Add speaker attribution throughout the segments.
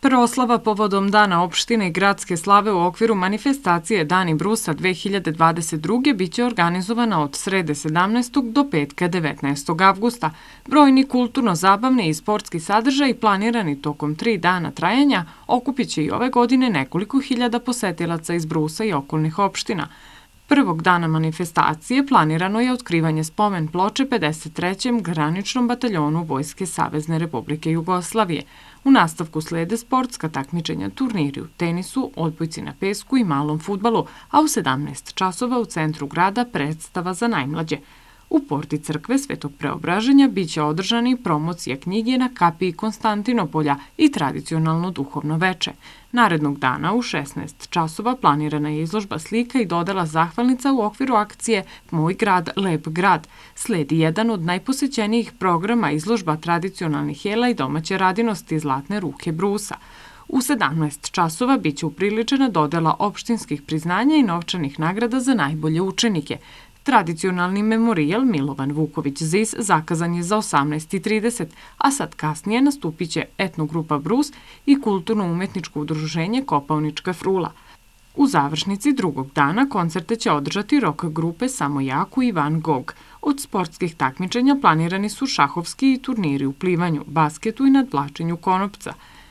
Speaker 1: Proslava povodom Dana opštine i gradske slave u okviru manifestacije Dani Brusa 2022. biće organizovana od srede 17. do petka 19. avgusta. Brojni kulturno-zabavni i sportski sadržaj planirani tokom 3 dana trajanja okupit će i ove godine nekoliko hiljada posetilaca iz Brusa i okolnih opština. Prvog dana manifestacije planirano je otkrivanje spomen ploče 53. graničnom bataljonu Vojske Savezne Republike Jugoslavije. U nastavku slede sportska takmičenja, turniri u tenisu, odbojci na pesku i malom fudbalu, a u 17 časova u centru grada predstava za najmlađe. U porti crkve Svetog Preobraženja biće održani promocija knjige na kapiji Konstantinopolja i tradicionalno duhovno veče. Narednog dana u 16 časova planirana je izložba slika i dodela zahvalnica u okviru akcije Moj grad, lep grad. Sledi jedan od najposećenijih programa izložba tradicionalnih jela i domaće radinosti Zlatne ruke Brusa. U 17 časova biće upriličena dodela opštinskih priznanja i novčanih nagrada za najbolje učenike. Tradicionalni memorijal Milovan Vuković Zis zakazan je za 18:30, a sad kasnije nastupit će etnogrupa Brus i kulturno-umetničko udruženje Kopaonička frula. U završnici drugog dana koncerte će održati rok grupe Samo Jaku i Van Gogh. Od sportskih takmičenja planirani su šahovski i turniri u plivanju, basketu i nadvlačenju konopca.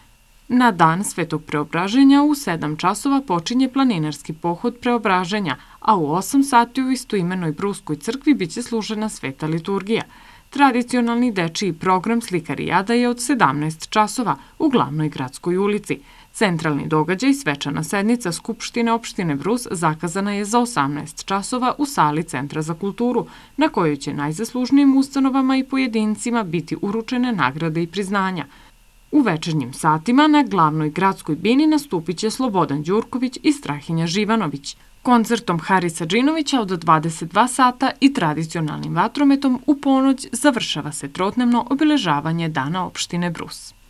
Speaker 1: Na dan Svetog Preobraženja u 7 časova počinje planinarski pohod Preobraženja, a u 8 sati u istoimenoj Bruskoj crkvi biće služena sveta liturgija. Tradicionalni dečiji program Slikarijada je od 17 časova u glavnoj gradskoj ulici. Centralni događaj, svečana sednica Skupštine opštine Brus, zakazana je za 18 časova u sali Centra za kulturu, na kojoj će najzaslužnijim ustanovama i pojedincima biti uručene nagrade i priznanja. U večernjim satima na glavnoj gradskoj bini nastupit će Slobodan Đurković i Strahinja Živanović. Koncertom Harisa Džinovića od 22 sata i tradicionalnim vatrometom u ponoć završava se trodnevno obeležavanje Dana opštine Brus.